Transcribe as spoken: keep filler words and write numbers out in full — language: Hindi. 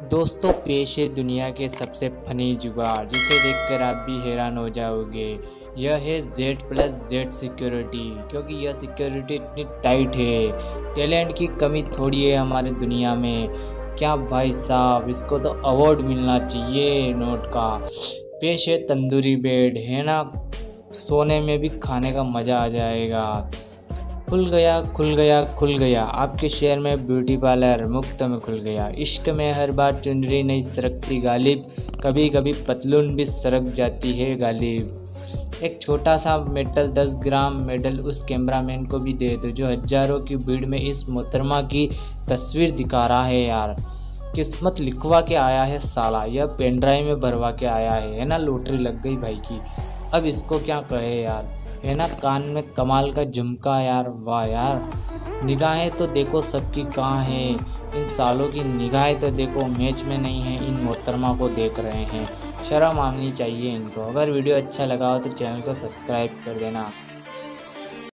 दोस्तों पेश है दुनिया के सबसे फनी जुगाड़ जिसे देखकर आप भी हैरान हो जाओगे। यह है जेड प्लस जेड सिक्योरिटी, क्योंकि यह सिक्योरिटी इतनी टाइट है। टैलेंट की कमी थोड़ी है हमारे दुनिया में। क्या भाई साहब, इसको तो अवार्ड मिलना चाहिए नोट का। पेश है तंदूरी बेड, है ना, सोने में भी खाने का मज़ा आ जाएगा। खुल गया खुल गया खुल गया आपके शहर में ब्यूटी पार्लर मुफ्त में खुल गया। इश्क में हर बार चुनरी नहीं सरकती गालिब, कभी कभी पतलून भी सरक जाती है गालिब। एक छोटा सा मेटल दस ग्राम मेडल उस कैमरामैन को भी दे दो जो हजारों की भीड़ में इस मोहतरमा की तस्वीर दिखा रहा है। यार किस्मत लिखवा के आया है साला, यह पेन ड्राइव में भरवा के आया है है ना। लॉटरी लग गई भाई की, अब इसको क्या कहे यार, है ना। कान में कमाल का झुमका यार, वाह यार। निगाहें तो देखो सबकी कहाँ है, इन सालों की निगाहें तो देखो मैच में नहीं है, इन मोहतरमा को देख रहे हैं। शर्म आनी चाहिए इनको। अगर वीडियो अच्छा लगा हो तो चैनल को सब्सक्राइब कर देना।